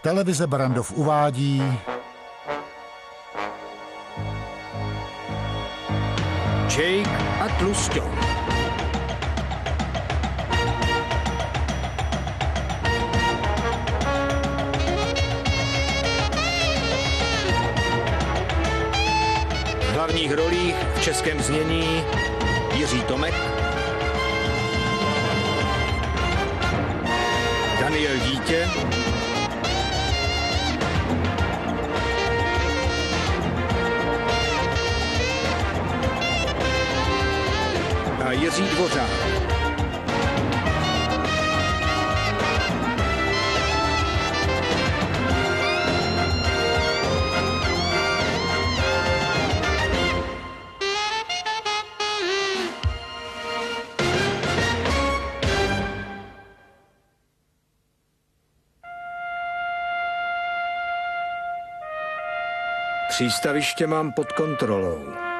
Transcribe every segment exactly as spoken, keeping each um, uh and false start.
Televize Barrandov uvádí Jake a Tlusťo. V hlavních rolích v českém znění Jiří Tomek, Daniel Dítě, a Jiří Dvořák. Přístaviště mám pod kontrolou.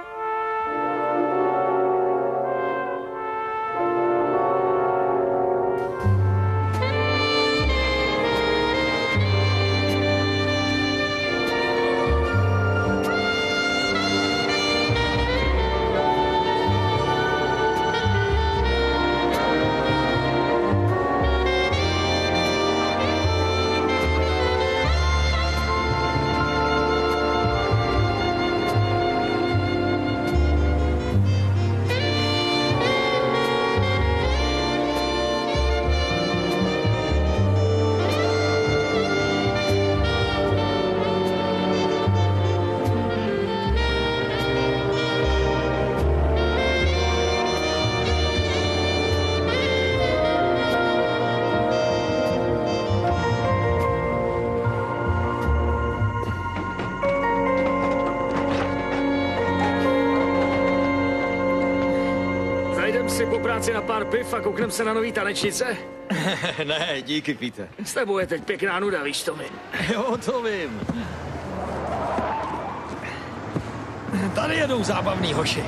Si po práci na pár piv a kouknem se na nový tanečnice? Ne, díky, Pete. S tebou je teď pěkná nuda, víš to mi. Jo, to vím. Tady jedou zábavný hoši.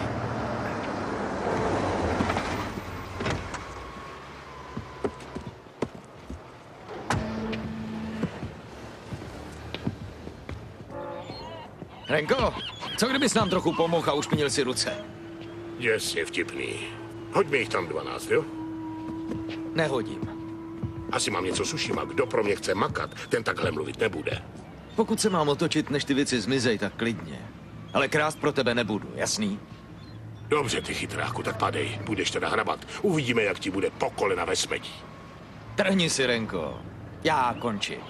Renko, co kdybys nám trochu pomohl a ušpinil si ruce? Děsně vtipný. Hoď mi jich tam dvanáct, jo? Nehodím. Asi mám něco s ušima. Kdo pro mě chce makat, ten takhle mluvit nebude. Pokud se mám otočit, než ty věci zmizej, tak klidně. Ale krást pro tebe nebudu, jasný? Dobře, ty chytráku, tak padej. Budeš teda hrabat. Uvidíme, jak ti bude po kolena ve smeti. Trhni si, Renko. Já končím.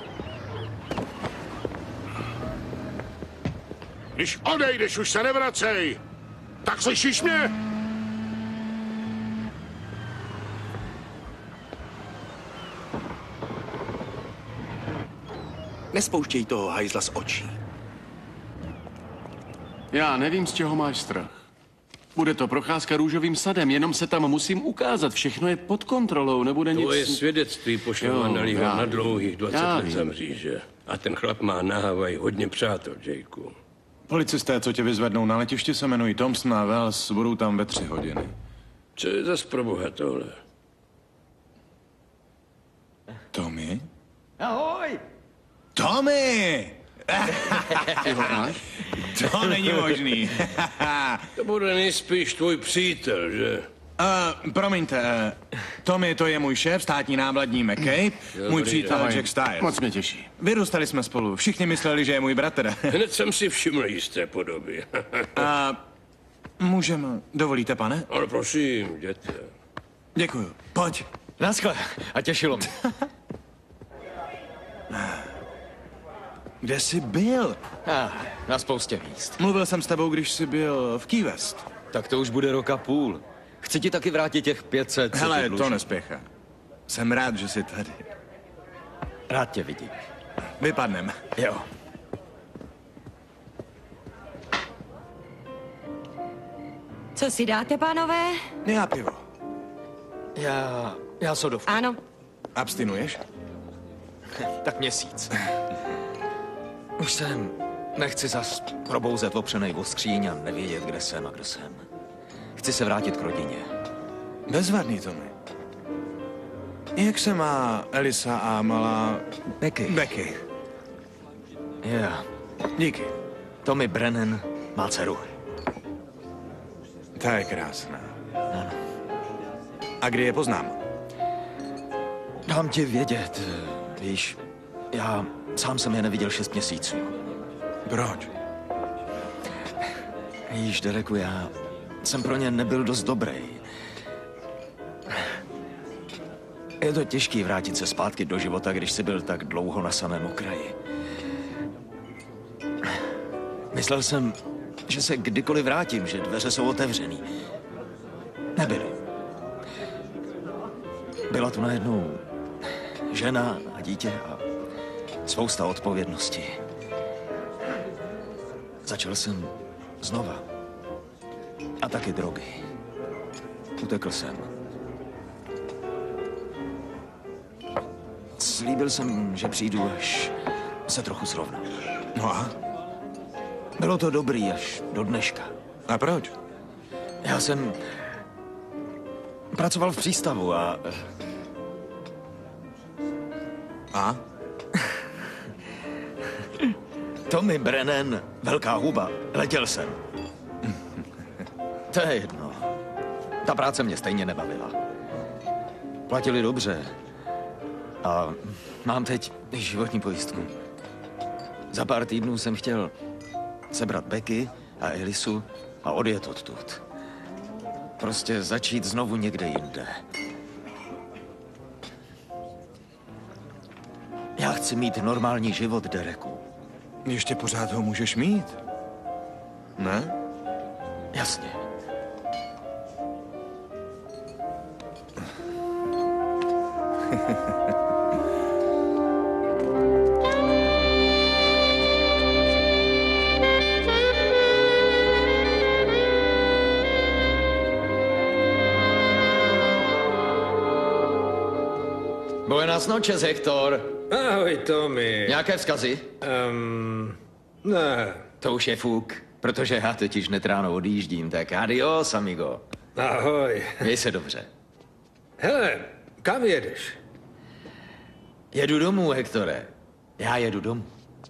Když odejdeš, už se nevracej. Tak slyšíš mě? Nespouštěj toho hajzla z očí. Já nevím, z čeho máš strach. Bude to procházka růžovým sadem, jenom se tam musím ukázat. Všechno je pod kontrolou, nebude nic... Tvoje svědectví pošle Manaliho na dlouhých dvacet let za mříže. A ten chlap má na Havaji hodně přátel, Jakeu. Policisté, co tě vyzvednou na letišti, se jmenují Thompson a Wells, budou tam ve tři hodiny. Co je zas pro boha tohle? Tommy? Ahoj! Tommy! Ty ho máš? To není možný. To bude nejspíš tvůj přítel, že? Uh, promiňte, uh, Tommy, to je můj šéf, státní námladní McCabe, můj přítel Ahoj. Jack Stiles. Moc mě těší. Vyrůstali jsme spolu, všichni mysleli, že je můj bratr. Hned jsem si všiml jisté podoby. A můžeme, dovolíte, pane? Ale prosím, jděte. Děkuju, pojď. Naschle, a těšilo mě. Kde jsi byl? Ah, na spoustě míst. Mluvil jsem s tebou, když jsi byl v Key West. Tak to už bude rok a půl. Chci ti taky vrátit těch pět set. Hele, to nespěchá. Jsem rád, že jsi tady. Rád tě vidím. Vypadnem. Jo. Co si dáte, pánové? Já pivo. Já... já sodovku. Ano. Abstinuješ? Tak měsíc. Už jsem... Nechci zas probouzet opřenej o skříň a nevědět, kde jsem a kdo jsem. Chci se vrátit k rodině. Bezvadný, Tommy. Jak se má Elisa a malá... Becky. Becky. Já. Díky. Tommy Brennan má dceru. Ta je krásná. A kdy je poznám? Dám ti vědět, víš, já sám jsem je neviděl šest měsíců. Proč? Víš, Dereku, já jsem pro ně nebyl dost dobrý. Je to těžký vrátit se zpátky do života, když jsi byl tak dlouho na samém okraji. Myslel jsem, že se kdykoliv vrátím, že dveře jsou otevřený. Nebyly. Byla tu najednou žena a dítě a spousta odpovědnosti. Začal jsem znova. A taky drogy. Utekl jsem. Slíbil jsem, že přijdu, až se trochu srovnám. No a? Bylo to dobrý až do dneška. A proč? Já jsem pracoval v přístavu a... A? Tommy Brennan, velká huba, letěl jsem. To je jedno. Ta práce mě stejně nebavila. Platili dobře. A mám teď životní pojistku. Za pár týdnů jsem chtěl sebrat Becky a Elisu a odjet odtud. Prostě začít znovu někde jinde. Já chci mít normální život, Dereku. Ještě pořád ho můžeš mít? Ne? Jasně. Buenas noches, Hector. Ahoj, Tommy. Nějaké vzkazy? Um, ne. To už je fuk, protože já totiž hned ráno odjíždím, tak adios, amigo. Ahoj. Měj se dobře. Hele, kam jedeš? Jedu domů, Hektore. Já jedu domů.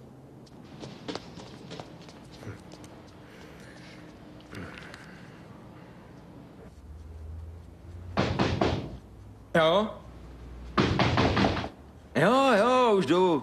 Jo? Jo, jo, už jdu.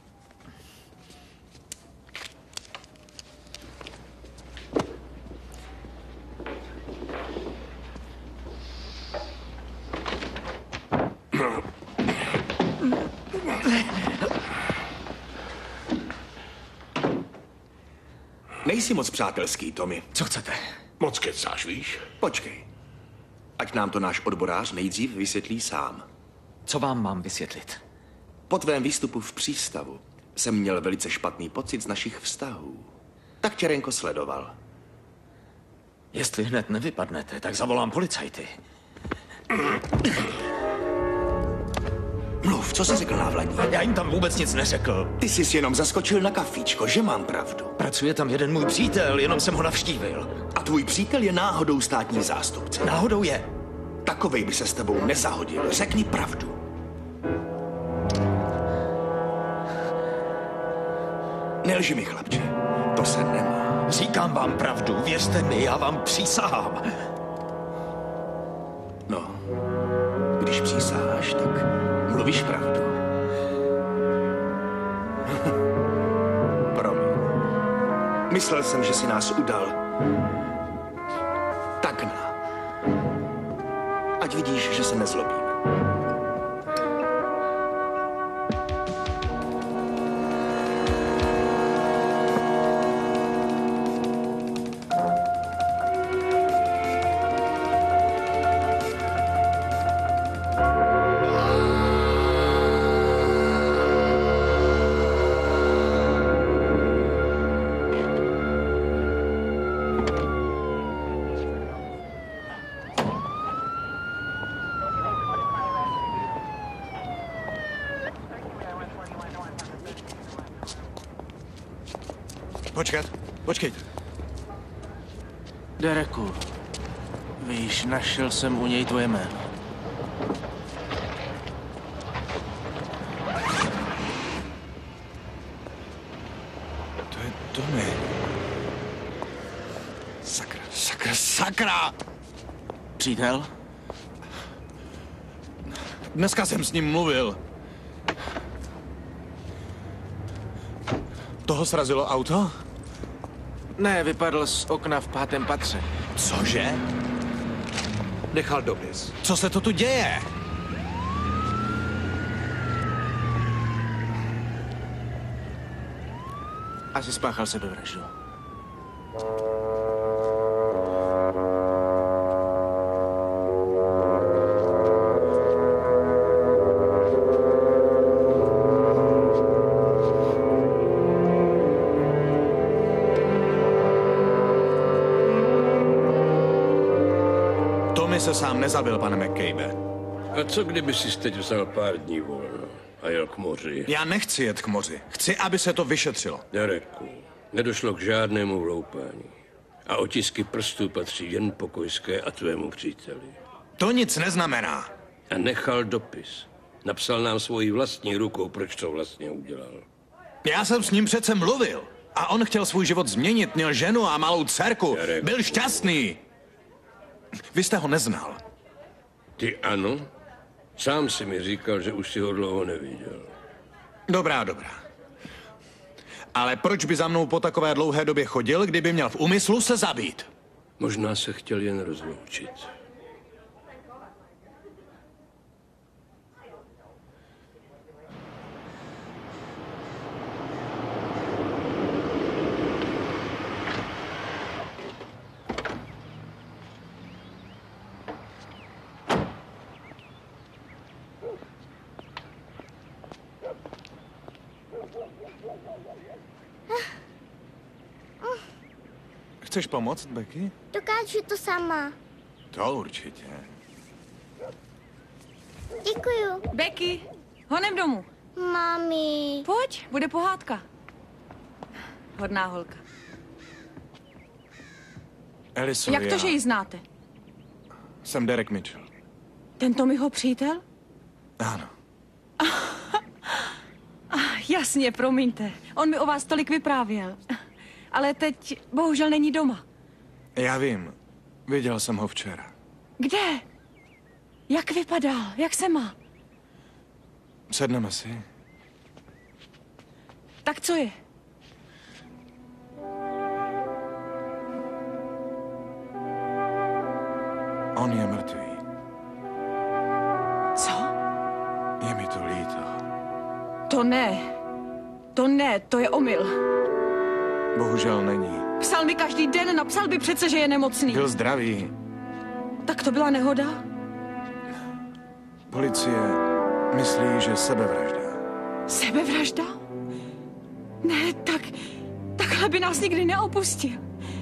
Nejsi moc přátelský, Tommy. Co chcete? Moc kecáš, víš? Počkej. Ať nám to náš odborář nejdřív vysvětlí sám. Co vám mám vysvětlit? Po tvém výstupu v přístavu jsem měl velice špatný pocit z našich vztahů. Tak tě Renko sledoval. Jestli hned nevypadnete, tak zavolám policajty. Mluv, co jsi řekl návladní? Já jim tam vůbec nic neřekl. Ty jsi jenom zaskočil na kafíčko, že mám pravdu. Pracuje tam jeden můj přítel, jenom jsem ho navštívil. A tvůj přítel je náhodou státní zástupce. Náhodou je. Takovej by se s tebou nezahodil. Řekni pravdu. Nelži mi, chlapče. To se nemá. Říkám vám pravdu, věřte mi, já vám přísahám. No, když přísáháš, tak mluvíš pravdu. Promiň. Myslel jsem, že si nás udal. Tak na. Ať vidíš, že se nezlobím. Počkat, počkejte. Dereku, víš, našel jsem u něj tvoje jméno. Tommy. Sakra, sakra, sakra! Přítel? Dneska jsem s ním mluvil. Toho srazilo auto? Ne, vypadl z okna v pátém patře. Cože? Nechal dopis. Co se to tu děje? Asi spáchal sebevraždu. Tommy se sám nezabil, pane McCabe. A co kdyby si teď vzal pár dní volno a jel k moři? Já nechci jet k moři. Chci, aby se to vyšetřilo. Dereku, nedošlo k žádnému vloupání. A otisky prstů patří jen pokojské a tvému příteli. To nic neznamená. A nechal dopis. Napsal nám svojí vlastní rukou, proč to vlastně udělal. Já jsem s ním přece mluvil. A on chtěl svůj život změnit, měl ženu a malou dcerku. Dereku. Byl šťastný. Vy jste ho neznal. Ty ano? Sám si mi říkal, že už si ho dlouho neviděl. Dobrá, dobrá. Ale proč by za mnou po takové dlouhé době chodil, kdyby měl v úmyslu se zabít? Možná se chtěl jen rozloučit. Chceš pomoct, Becky? Dokážu to sama. To určitě. Děkuju. Becky, honem domů. Mami. Pojď, bude pohádka. Hodná holka. Eliso, Jak to, já... že ji znáte? Jsem Derek Mitchell. Ten Tommyho přítel? Ano. Ah, jasně, promiňte. On mi o vás tolik vyprávěl. Ale teď bohužel není doma. Já vím. Viděl jsem ho včera. Kde? Jak vypadal? Jak se má? Sedneme si. Tak co je? On je mrtvý. Co? Je mi to líto. To ne. To ne, to je omyl. Bohužel není. Psal mi každý den, napsal by přece, že je nemocný. Byl zdravý. Tak to byla nehoda? Policie myslí, že sebevražda. Sebevražda? Ne, tak... Takhle by nás nikdy neopustil.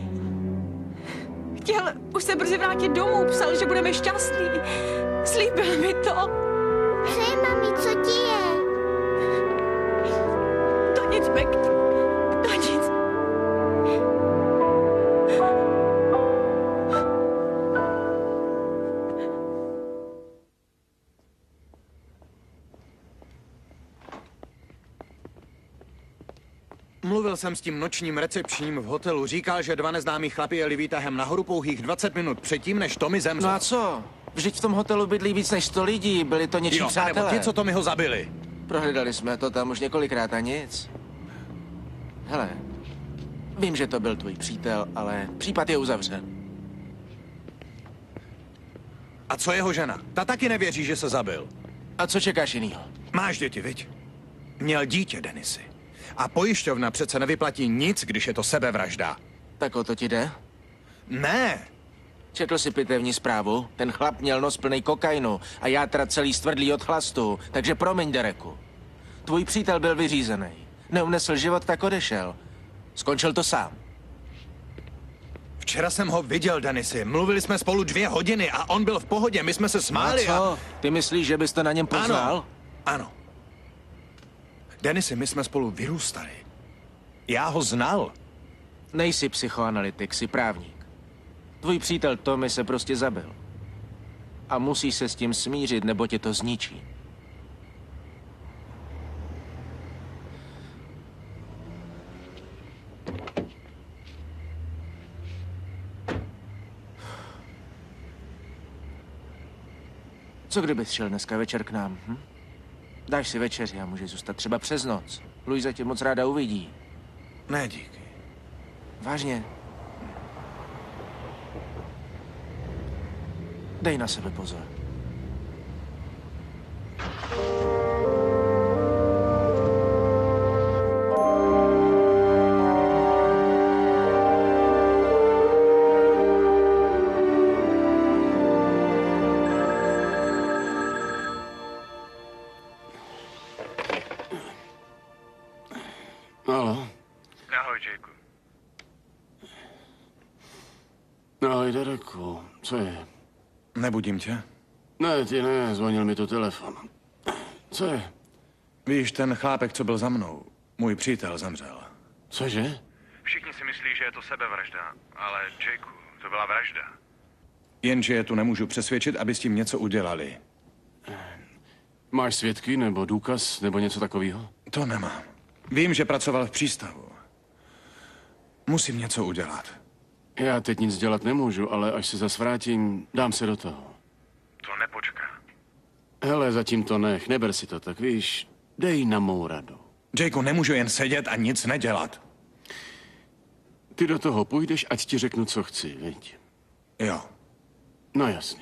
Chtěl už se brzy vrátit domů, psal, že budeme šťastní. Slíbil mi to. Hej, mami, co ti je? To nic, Beck. To nic. Mluvil jsem s tím nočním recepčním v hotelu. Říkal, že dva neznámí chlapi jeli výtahem nahoru pouhých dvacet minut předtím, než Tommy zemřel. No a co? Vždyť v tom hotelu bydlí víc než sto lidí. Byli to něčí jo, přátelé. nebo ti, co Tommyho zabili. Prohledali jsme to tam už několikrát a nic. Hele, vím, že to byl tvůj přítel, ale případ je uzavřen. A co jeho žena? Ta taky nevěří, že se zabil. A co čekáš jinýho? Máš děti, viď? Měl dítě, Denisy. A pojišťovna přece nevyplatí nic, když je to sebevražda. Tak o to ti jde? Ne. Četl si pitevní zprávu? Ten chlap měl nos plný kokainu a játra celý stvrdlý od chlastu, takže promiň, Dereku. Tvůj přítel byl vyřízený. Neunesl život, tak odešel. Skončil to sám. Včera jsem ho viděl, Denisy. Mluvili jsme spolu dvě hodiny a on byl v pohodě. My jsme se smáli a... co? a... Ty myslíš, že bys to na něm poznal? Ano. Ano. Denisy, my jsme spolu vyrůstali. Já ho znal. Nejsi psychoanalytik, jsi právník. Tvůj přítel Tommy se prostě zabil. A musíš se s tím smířit, nebo tě to zničí. Co kdybys šel dneska večer k nám, hm? Dáš si večeři a můžeš zůstat třeba přes noc. Luisa tě moc ráda uvidí. Ne, díky. Vážně. Dej na sebe pozor. Halo. Ahoj, Jakeu. Ahoj, Dereku. Co je? Nebudím tě? Ne, ty ne, zvonil mi to telefon. Co je? Víš, ten chlápek, co byl za mnou, můj přítel zemřel. Cože? Všichni si myslí, že je to sebevražda, ale Jakeu, to byla vražda. Jenže je tu nemůžu přesvědčit, aby s tím něco udělali. Máš svědky nebo důkaz nebo něco takového? To nemám. Vím, že pracoval v přístavu. Musím něco udělat. Já teď nic dělat nemůžu, ale až se zas vrátím, dám se do toho. To nepočká. Hele, zatím to nech, neber si to tak, víš, dej na mou radu. Jakeu, nemůžu jen sedět a nic nedělat. Ty do toho půjdeš, ať ti řeknu, co chci, viď? Jo. No jasně.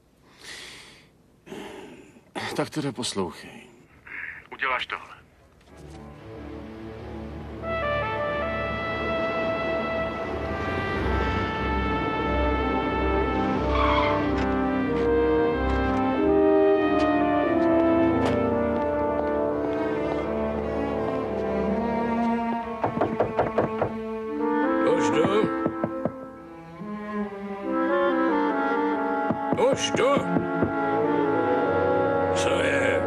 Tak teda poslouchej. Uděláš tohle. Už to? Co je?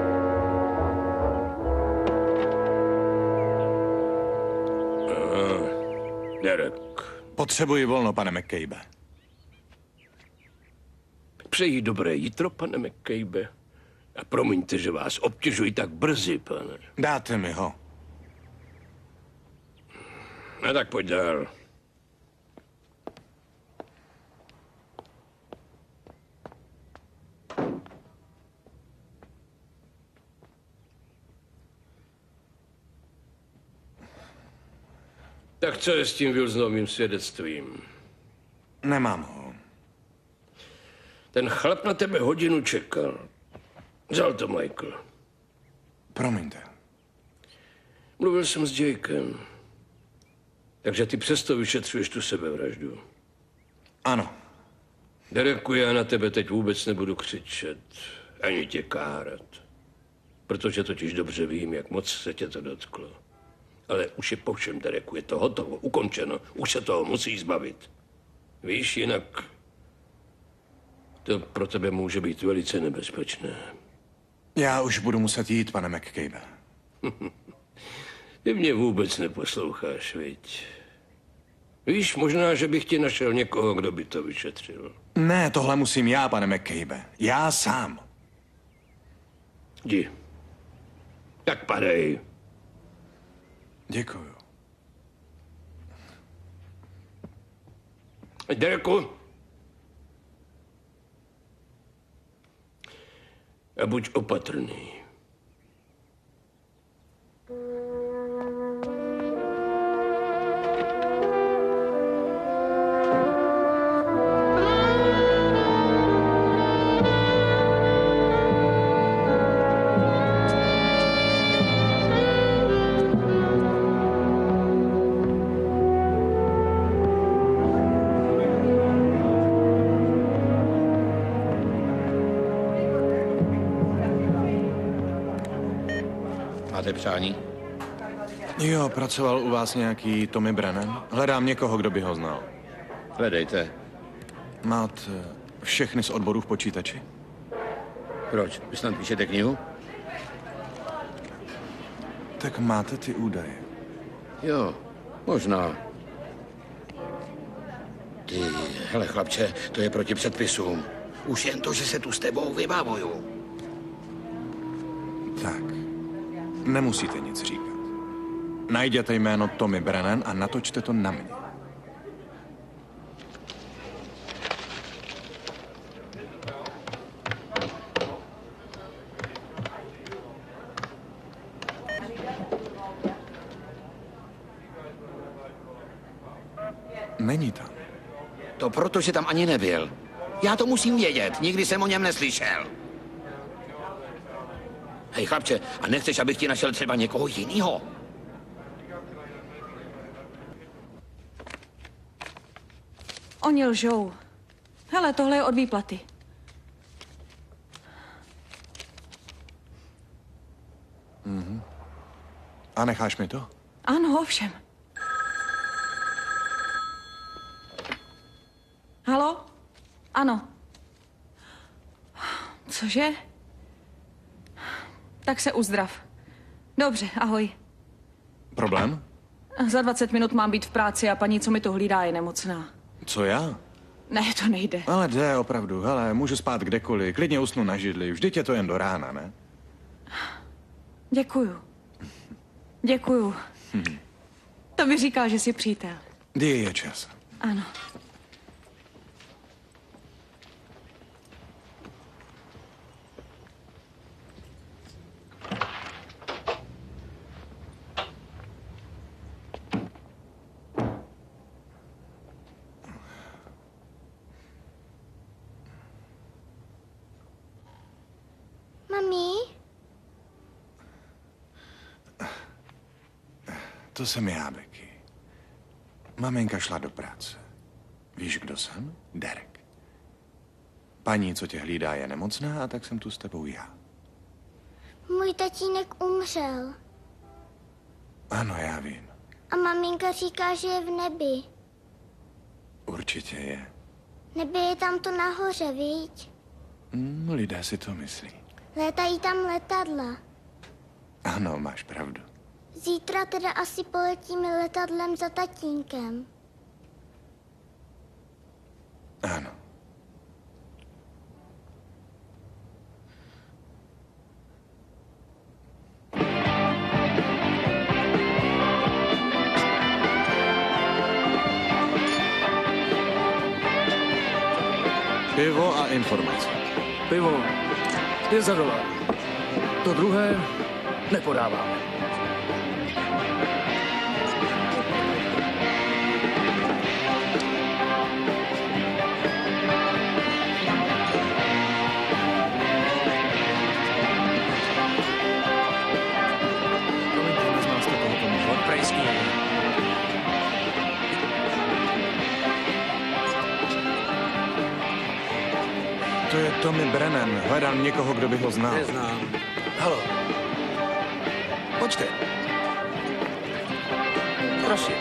Aha, Derek. Potřebuji volno, pane McCabe. Přeji dobré jitro, pane McCabe. A promiňte, že vás obtěžuji tak brzy, pane. Dáte mi ho. No tak pojď dál. Tak co je s tím Wilsonovým svědectvím? Nemám ho. Ten chlap na tebe hodinu čekal. Vzal to Michael. Promiňte. Mluvil jsem s Jakem. Takže ty přesto vyšetřuješ tu sebevraždu. Ano. Dereku, já na tebe teď vůbec nebudu křičet. Ani tě kárat. Protože totiž dobře vím, jak moc se tě to dotklo. Ale už je po všem, Dereku, je to hotovo, ukončeno. Už se toho musí zbavit. Víš, jinak to pro tebe může být velice nebezpečné. Já už budu muset jít, pane McCabe. Ty mě vůbec neposloucháš, viď? Víš, možná, že bych ti našel někoho, kdo by to vyšetřil. Ne, tohle musím já, pane McCabe. Já sám. Jdi. Tak padej. Děkuju. Dereku. A buď opatrný. Máte přání? Jo, pracoval u vás nějaký Tommy Brennan? Hledám někoho, kdo by ho znal. Hledejte. Máte všechny z odborů v počítači? Proč? Vy snad píšete knihu? Tak máte ty údaje. Jo, možná. Ty, hele chlapče, to je proti předpisům. Už jen to, že se tu s tebou vybavuju. Tak, nemusíte nic říkat. Najděte jméno Tommy Brennan a natočte to na mě. Není tam. To proto, že tam ani nebyl. Já to musím vědět, nikdy jsem o něm neslyšel. Hej, chlapče, a nechceš, abych ti našel třeba někoho jinýho? Oni lžou. Hele, tohle je od výplaty. Mhm. A necháš mi to? Ano, ovšem. Halo? Ano. Cože? Tak se uzdrav. Dobře, ahoj. Problém? Za dvacet minut mám být v práci a paní, co mi to hlídá, je nemocná. Co já? Ne, to nejde. Ale jde, opravdu. Hele, můžu spát kdekoliv. Klidně usnu na židli. Vždyť je to jen do rána, ne? Děkuju. Děkuju. Hm. To mi říká, že jsi přítel. Kdy je čas? Ano. Mami? To jsem já, Becky. Maminka šla do práce. Víš, kdo jsem? Derek. Paní, co tě hlídá, je nemocná a tak jsem tu s tebou já. Můj tatínek umřel. Ano, já vím. A maminka říká, že je v nebi. Určitě je. Nebe je tam to nahoře, viď? Hmm, lidé si to myslí. Létají tam letadla. Ano, máš pravdu. Zítra teda asi poletíme letadlem za tatínkem. Ano. Pivo a informace. Pivo je za dolar. To druhé nepodáváme. To je Tommy Brennan. Hledám někoho, kdo by ho znal. Neznám. Halo. Počkej. Prosím.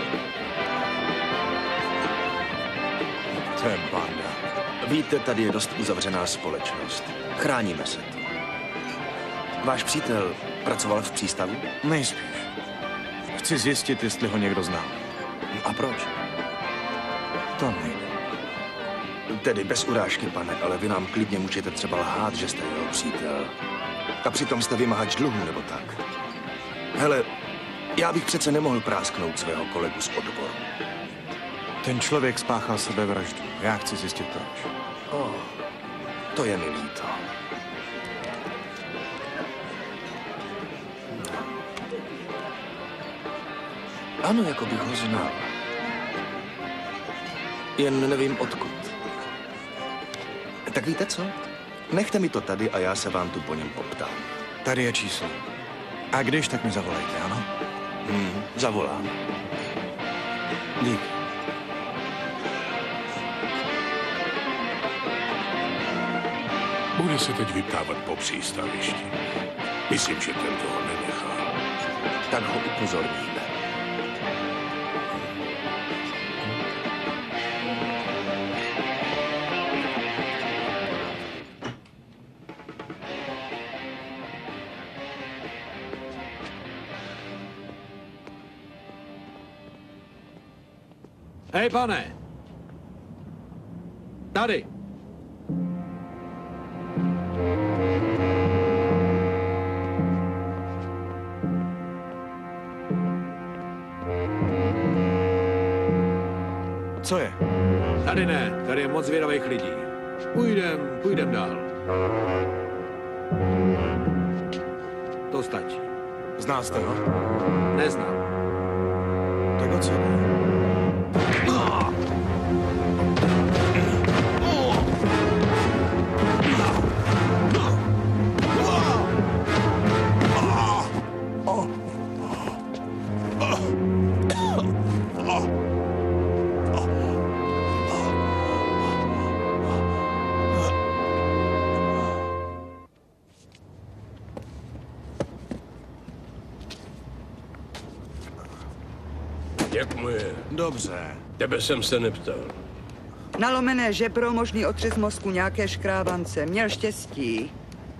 To je banda. Víte, tady je dost uzavřená společnost. Chráníme se tu. Váš přítel pracoval v přístavu? Nejspíš. Chci zjistit, jestli ho někdo zná. A proč? To nejde. Tedy bez urážky, pane, ale vy nám klidně můžete třeba lhát, že jste jeho přítel. A přitom jste vymahač dluhu, nebo tak. Hele, já bych přece nemohl prásknout svého kolegu z odboru. Ten člověk spáchal sebevraždu. Já chci zjistit proč. Oh, to je mi líto. Ano, jako bych ho znal. Jen nevím odkud. Tak víte co? Nechte mi to tady a já se vám tu po něm poptám. Tady je číslo. A když, tak mi zavolejte, ano? Hmm, zavolám. Díky. Bude se teď vyptávat po přístavišti. Myslím, že ten toho nenechá. Tak ho upozorníme. Hej, pane! Tady! Co je? Tady ne, tady je moc zvědavých lidí. Půjdem, půjdem dál. To stačí. Znal jste ho? Neznám. Tak o co jde? Jak mu je? Dobře. Tebe jsem se neptal. Nalomené žebro, možný otřes mozku, nějaké škrábance. Měl štěstí.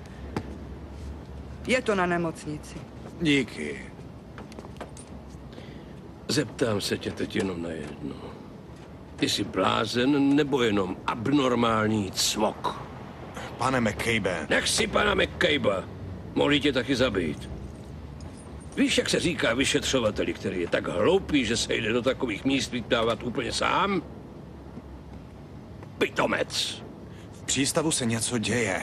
Je to na nemocnici. Díky. Zeptám se tě teď jenom na jedno. Ty jsi blázen nebo jenom abnormální cvok? Pane McCabe. Nech si pana McCabe. Mohli tě taky zabít. Víš, jak se říká vyšetřovateli, který je tak hloupý, že se jde do takových míst vyptávat úplně sám? Pitomec. V přístavu se něco děje.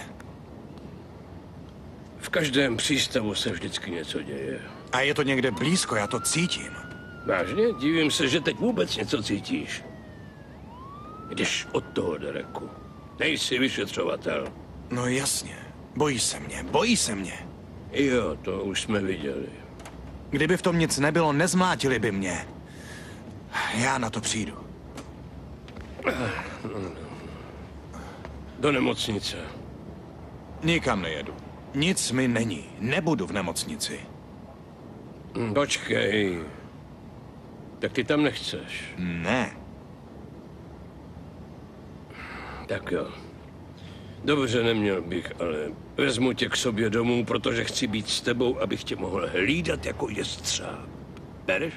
V každém přístavu se vždycky něco děje. A je to někde blízko, já to cítím. Vážně? Divím se, že teď vůbec něco cítíš. Jdeš od toho, Dereku. Nejsi vyšetřovatel. No jasně. Bojí se mě, bojí se mě. Jo, to už jsme viděli. Kdyby v tom nic nebylo, nezmlátili by mě. Já na to přijdu. Do nemocnice. Nikam nejedu. Nic mi není. Nebudu v nemocnici. Počkej. Tak ty tam nechceš? Ne. Tak jo. Dobře, neměl bych, ale vezmu tě k sobě domů, protože chci být s tebou, abych tě mohl hlídat jako jestřáb. Bereš?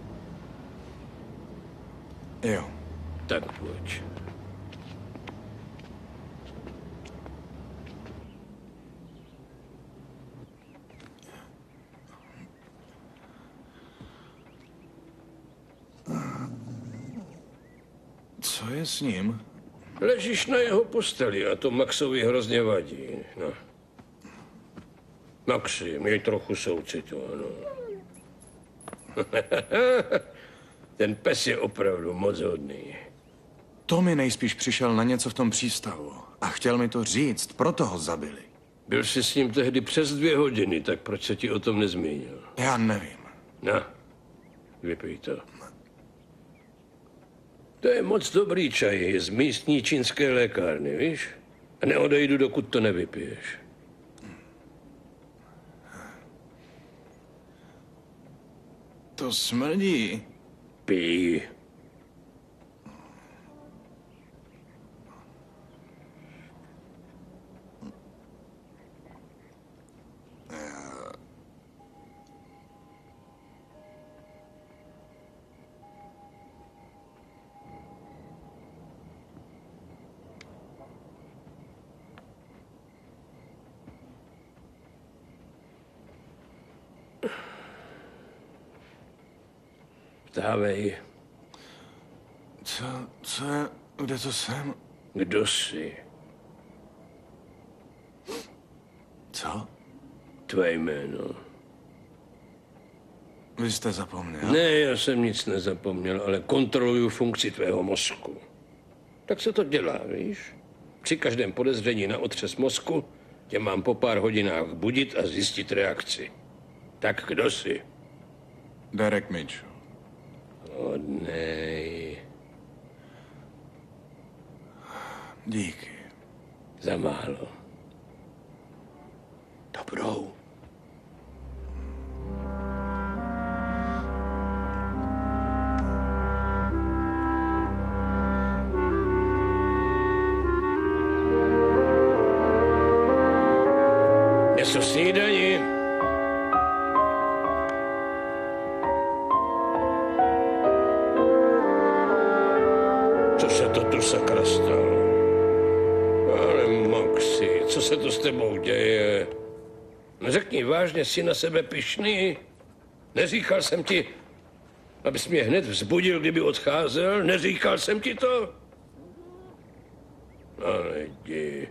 Jo. Tak pojď. Co je s ním? Ležíš na jeho posteli a to Maxovi hrozně vadí. No. Maxi, měj trochu soucitu, ano. Ten pes je opravdu moc hodný. Tommy nejspíš přišel na něco v tom přístavu a chtěl mi to říct, proto ho zabili. Byl jsi s ním tehdy přes dvě hodiny, tak proč se ti o tom nezmínil? Já nevím. No, vypij to. To je moc dobrý čaj z místní čínské lékárny, víš? A neodejdu, dokud to nevypiješ. To smrdí. Pij. Vstávej. Co, co je, kde to jsem? Kdo jsi? Co? Tvé jméno. Vy jste zapomněl? Ne, já jsem nic nezapomněl, ale kontroluju funkci tvého mozku. Tak se to dělá, víš? Při každém podezření na otřes mozku tě mám po pár hodinách budit a zjistit reakci. Tak kdo jsi? Derek Mitchell. Hodnej. Díky. Za málo. Dobrou. Něco snídaní. Co se to tu sakra stalo? Ale Maxi, co se to s tebou děje? No řekni, vážně jsi na sebe pyšný? Neříkal jsem ti, abys mě hned vzbudil, kdyby odcházel? Neříkal jsem ti to? Ale jdi.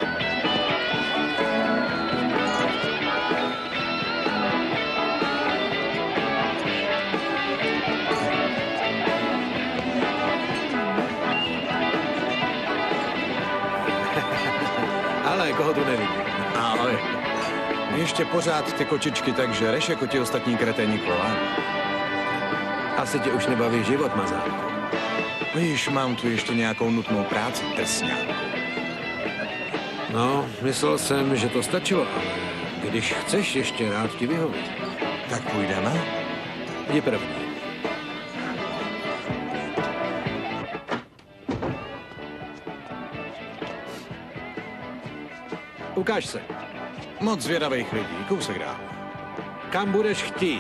Ale koho tu nevidím? Ahoj. Ještě pořád ty kočičky tak žereš, jako ti ostatní kreténi kolem. Asi tě už nebaví život, mazánku. Víš, mám tu ještě nějakou nutnou práci, tesňáku. No, myslel jsem, že to stačilo, ale když chceš, ještě rád ti vyhovím. Tak půjdeme? Jdi první. Ukáž se. Moc zvědavých lidí, kousek dál. Kam budeš chtít?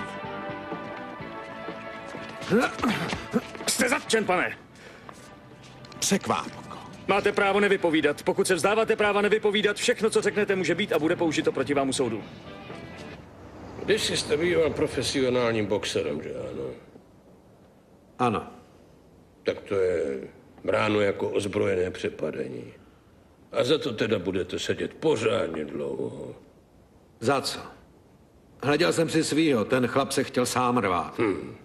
Jste zatčen, pane. Překvápko. Máte právo nevypovídat. Pokud se vzdáváte práva nevypovídat, všechno, co řeknete, může být a bude použito proti vám u soudu. Když jste býval profesionálním boxerem, že ano? Ano. Tak to je bráno jako ozbrojené přepadení. A za to teda budete sedět pořádně dlouho. Za co? Hleděl jsem si svýho, ten chlap se chtěl sám rvát. Hmm.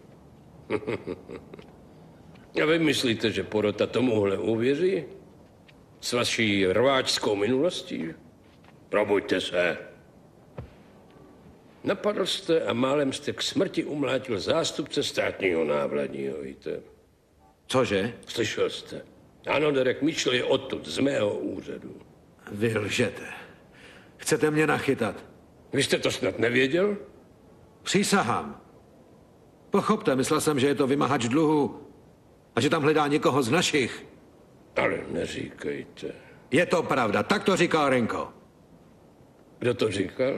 A vy myslíte, že porota tomuhle uvěří? S vaší rváčskou minulostí? Probuďte se. Napadl jste a málem jste k smrti umlátil zástupce státního návladního, víte? Cože? Slyšel jste? Ano, Derek Mitchell je odtud, z mého úřadu. Vy lžete. Chcete mě nachytat? Vy jste to snad nevěděl? Přísahám. Pochopte, myslel jsem, že je to vymahač dluhu a že tam hledá někoho z našich. Ale neříkejte. Je to pravda, tak to říkal Renko. Kdo to říkal?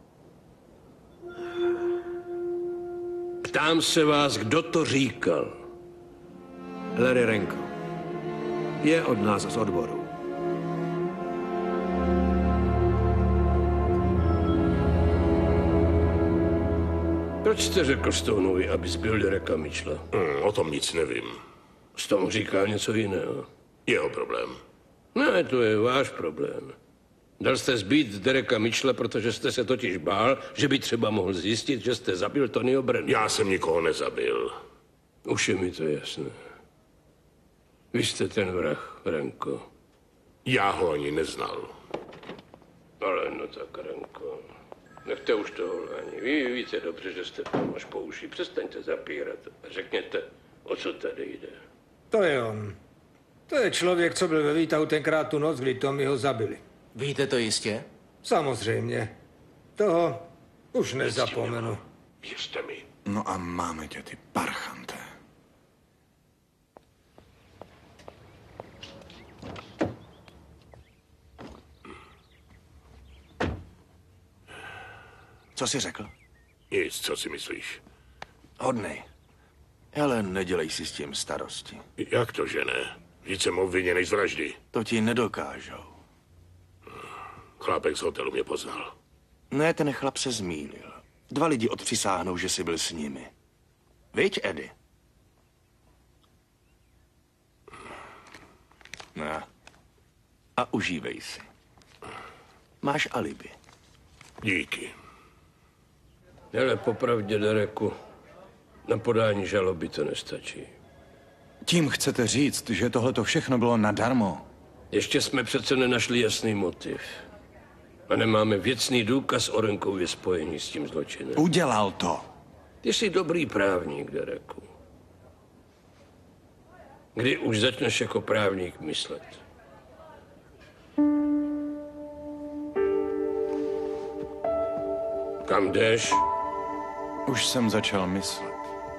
Ptám se vás, kdo to říkal? Larry Renko. Je od nás z odboru. Proč jste řekl Stoneovi, aby zbyl Dereka Mitchella? Hmm, o tom nic nevím. Stone říká něco jiného. Jeho problém. Ne, to je váš problém. Dal jste zbít Dereka Mitchella, protože jste se totiž bál, že by třeba mohl zjistit, že jste zabil Tonyho Brennana. Já jsem nikoho nezabil. Už je mi to jasné. Vy jste ten vrah, Renko. Já ho ani neznal. Ale no tak, Renko. Nechte už toho lhání. Vy víte dobře, že jste tam až po uši. Přestaňte zapírat a řekněte, o co tady jde. To je on. To je člověk, co byl ve výtahu tenkrát tu noc, kdy Tommy ho zabili. Víte to jistě? Samozřejmě. Toho už nezapomenu. Věřte mi. No a máme tě, ty parchante. Co jsi řekl? Nic, co si myslíš? Hodnej. Ale nedělej si s tím starosti. Jak to, že ne? Víc jsem obviněnej z vraždy. To ti nedokážou. Chlápek z hotelu mě poznal. Ne, ten chlap se zmýlil. Dva lidi odpřisáhnou, že jsi byl s nimi. Viď, Eddie? No. A užívej si. Máš alibi. Díky. Ale popravdě, Dereku, na podání žaloby to nestačí. Tím chcete říct, že tohle všechno bylo nadarmo? Ještě jsme přece nenašli jasný motiv. A nemáme věcný důkaz o Renkově spojení s tím zločinem. Udělal to. Ty jsi dobrý právník, Dereku. Kdy už začneš jako právník myslet? Kam jdeš? Už jsem začal myslet.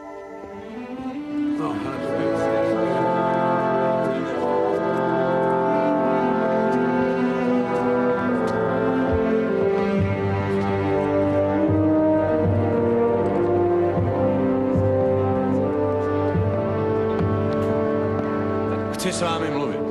No, Chci s vámi mluvit.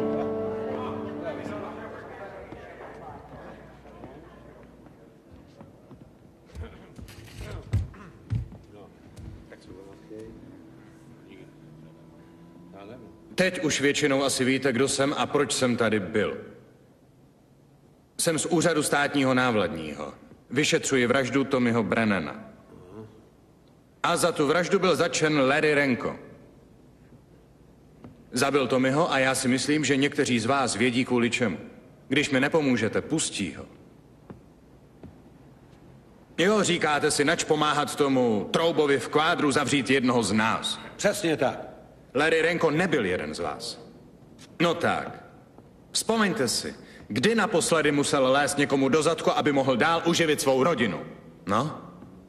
Teď už většinou asi víte, kdo jsem a proč jsem tady byl. Jsem z úřadu státního návladního. Vyšetřuji vraždu Tommyho Brennana. A za tu vraždu byl zatčen Larry Renko. Zabil Tommyho a já si myslím, že někteří z vás vědí kvůli čemu. Když mi nepomůžete, pustí ho. Jo, říkáte si, nač pomáhat tomu Troubovi v kvádru zavřít jednoho z nás. Přesně tak. Larry Renko nebyl jeden z vás. No tak. Vzpomeňte si, kdy naposledy musel lézt někomu do zadku, aby mohl dál uživit svou rodinu. No?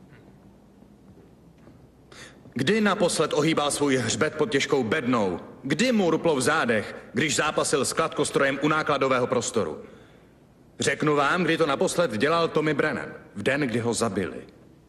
Kdy naposled ohýbal svůj hřbet pod těžkou bednou? Kdy mu ruplo v zádech, když zápasil s kladkostrojem u nákladového prostoru? Řeknu vám, kdy to naposled dělal Tommy Brennan. V den, kdy ho zabili.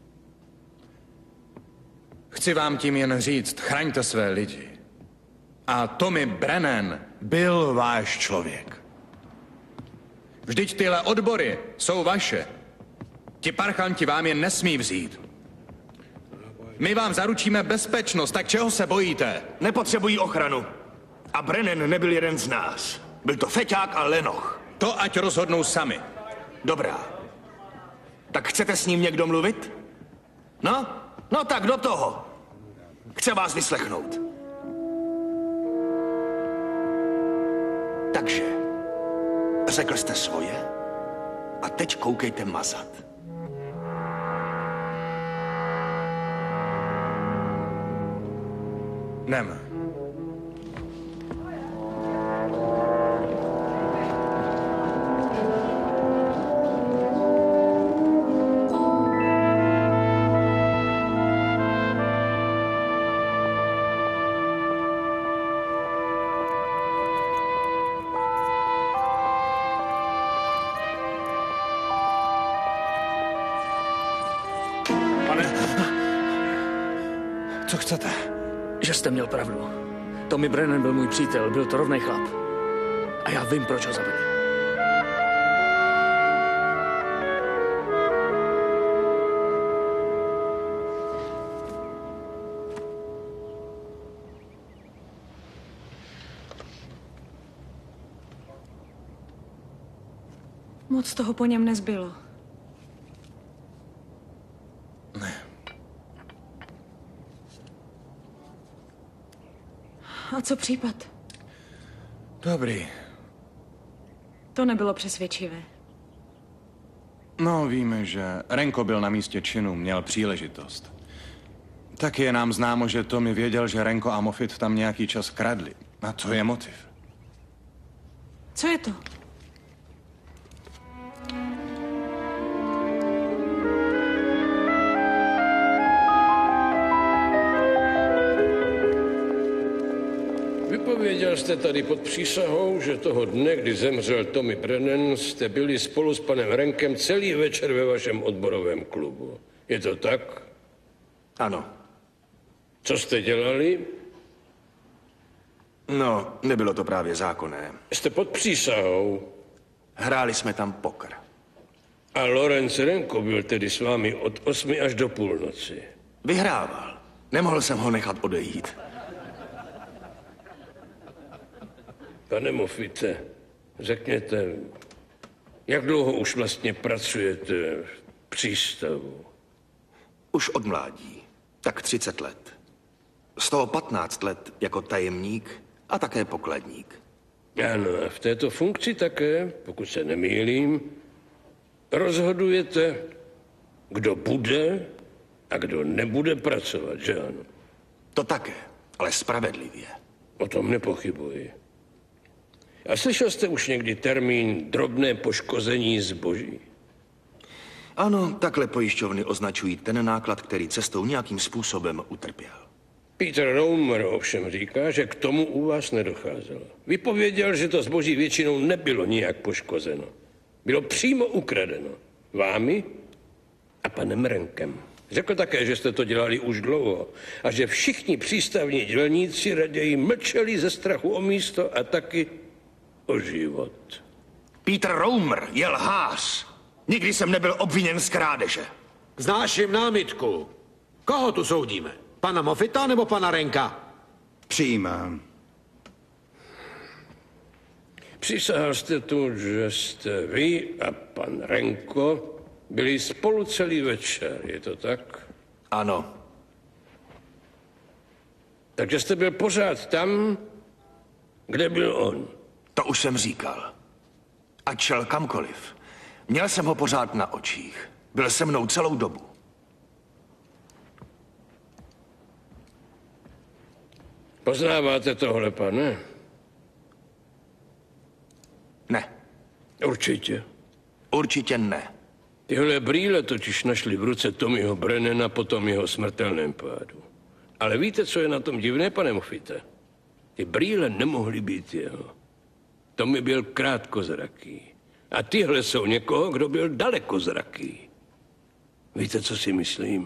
Chci vám tím jen říct, chraňte své lidi. A Tommy Brennan byl váš člověk. Vždyť tyhle odbory jsou vaše. Ti parchanti vám je nesmí vzít. My vám zaručíme bezpečnost, tak čeho se bojíte? Nepotřebují ochranu. A Brennan nebyl jeden z nás. Byl to feťák a lenoch. To ať rozhodnou sami. Dobrá. Tak chcete s ním někdo mluvit? No? No tak do toho. Chce vás vyslechnout. Takže, řekl jste svoje a teď koukejte mazat. Nem. Co chcete? Že jste měl pravdu. Tommy Brennan byl můj přítel, byl to rovnej chlap. A já vím, proč ho zabili. Moc toho po něm nezbylo. A co případ? Dobrý. To nebylo přesvědčivé. No, víme, že Renko byl na místě činu, měl příležitost. Taky je nám známo, že Tommy věděl, že Renko a Moffitt tam nějaký čas kradli. A to je motiv. Co je to? Vypověděl jste tady pod přísahou, že toho dne, kdy zemřel Tommy Brennan, jste byli spolu s panem Renkem celý večer ve vašem odborovém klubu. Je to tak? Ano. Co jste dělali? No, nebylo to právě zákonné. Jste pod přísahou? Hráli jsme tam poker. A Lawrence Renko byl tedy s vámi od osmi až do půlnoci? Vyhrával. Nemohl jsem ho nechat odejít. Pane Moffitte, řekněte, jak dlouho už vlastně pracujete v přístavu? Už od mládí. Tak třicet let. Z toho patnáct let jako tajemník a také pokladník. Ano, a v této funkci také, pokud se nemýlím, rozhodujete, kdo bude a kdo nebude pracovat, že ano? To také, ale spravedlivě. O tom nepochybuji. A slyšel jste už někdy termín drobné poškození zboží? Ano, takhle pojišťovny označují ten náklad, který cestou nějakým způsobem utrpěl. Peter Romer ovšem říká, že k tomu u vás nedocházelo. Vypověděl, že to zboží většinou nebylo nijak poškozeno. Bylo přímo ukradeno. Vámi a panem Renkem. Řekl také, že jste to dělali už dlouho a že všichni přístavní dělníci raději mlčeli ze strachu o místo a taky o život. Peter Romer je lhář. Nikdy jsem nebyl obviněn z krádeže. Znáším námitku. Koho tu soudíme? Pana Moffitta nebo pana Renka? Přijímám. Přísahal jste tu, že jste vy a pan Renko byli spolu celý večer, je to tak? Ano. Takže jste byl pořád tam, kde byl on? To už jsem říkal. Ať šel kamkoliv. Měl jsem ho pořád na očích. Byl se mnou celou dobu. Poznáváte tohle, pane? Ne. Určitě. Určitě ne. Tyhle brýle totiž našli v ruce Tommyho Brennana po tom jeho smrtelném pádu. Ale víte, co je na tom divné, pane Moffitte? Ty brýle nemohly být jeho. Tommy byl krátkozraký A tyhle jsou někoho, kdo byl dalekozraký. Víte, co si myslím?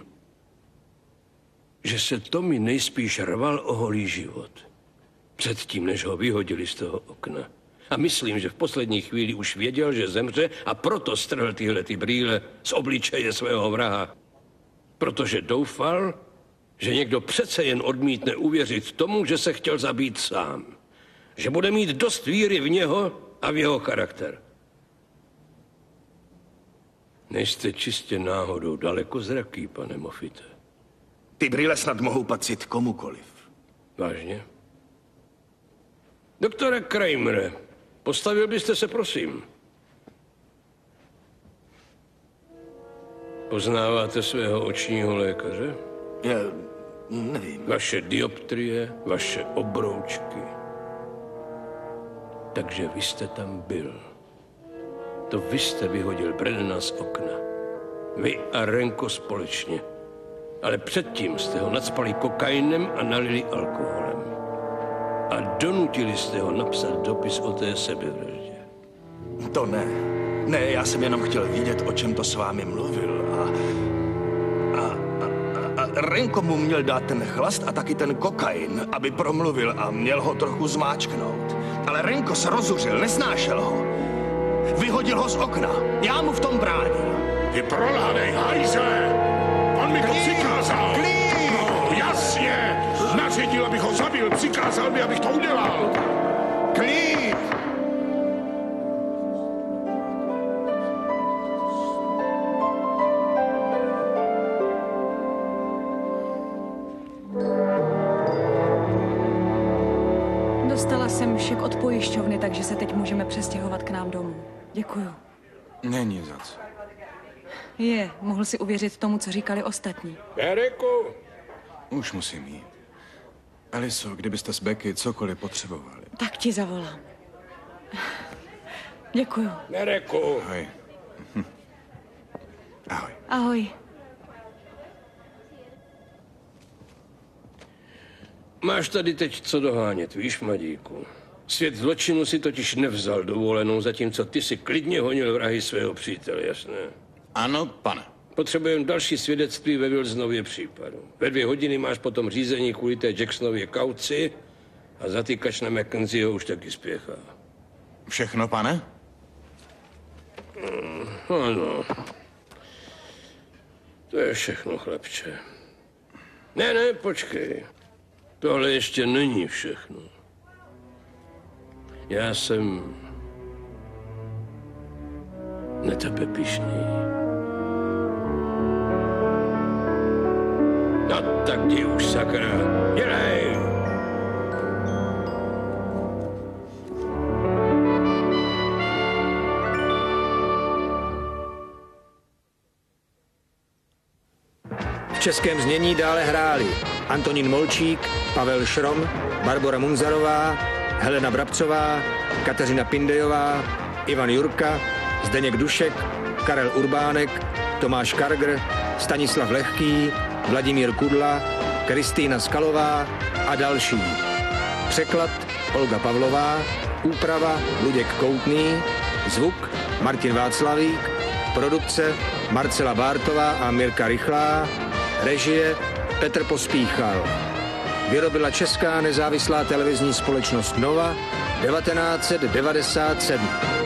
Že se Tommy nejspíš rval o holý život. Předtím, než ho vyhodili z toho okna. A myslím, že v poslední chvíli už věděl, že zemře a proto strhl tyhle ty brýle z obličeje svého vraha. Protože doufal, že někdo přece jen odmítne uvěřit tomu, že se chtěl zabít sám. Že bude mít dost víry v něho a v jeho charakter. Nejste čistě náhodou dalekozraký, pane Moffite. Ty brýle snad mohou patřit komukoliv. Vážně? Doktore Kramere, postavil byste se, prosím. Poznáváte svého očního lékaře? Já nevím. Vaše dioptrie, vaše obroučky. Takže vy jste tam byl. To vy jste vyhodil Brennana z okna. Vy a Renko společně. Ale předtím jste ho nacpali kokainem a nalili alkoholem. A donutili jste ho napsat dopis o té sebevraždě. To ne. Ne, já jsem jenom chtěl vidět, o čem to s vámi mluvil. A, a, a, a Renko mu měl dát ten chlast a taky ten kokain, aby promluvil a měl ho trochu zmáčknout. Ale Renko se rozuřil, nesnášel ho. Vyhodil ho z okna. Já mu v tom bránil. Ty prolánej hajzle! On mi to přikázal! No, jasně! Naředil, abych ho zabil, přikázal mi, abych to udělal! Klid! Dostala jsem šek od pojišťovny, takže se teď můžeme přestěhovat k nám domů. Děkuju. Není za co. Je, mohl si uvěřit tomu, co říkali ostatní. Dereku! Už musím jít. Aliso, kdybyste s Becky cokoliv potřebovali. Tak ti zavolám. Děkuju. Dereku! Ahoj. Ahoj. Ahoj. Máš tady teď co dohánět, víš, mladíku? Svět zločinu si totiž nevzal dovolenou, zatímco ty si klidně honil vrahy svého přítele, jasné? Ano, pane. Potřebujeme další svědectví ve Wilsonově případu. Ve dvě hodiny máš potom řízení kvůli té Jacksonově kauci a zatýkač na McKenzieho už taky spěchá. Všechno, pane? Hmm, ano. To je všechno, chlapče. Ne, ne, počkej. Tohle ještě není všechno. Já jsem na tebe pyšný. No tak jdi už, sakra. Dělej! V českém znění dále hráli Antonín Molčík, Pavel Šrom, Barbora Munzarová, Helena Brabcová, Kateřina Pindejová, Ivan Jurka, Zdeněk Dušek, Karel Urbánek, Tomáš Kargr, Stanislav Lehký, Vladimír Kudla, Kristýna Skalová a další. Překlad Olga Pavlová, úprava Luděk Koutný, zvuk Martin Václavík, produkce Marcela Bártová a Mirka Rychlá, režie Petr Pospíchal. Vyrobila Česká nezávislá televizní společnost Nova devatenáct set devadesát sedm.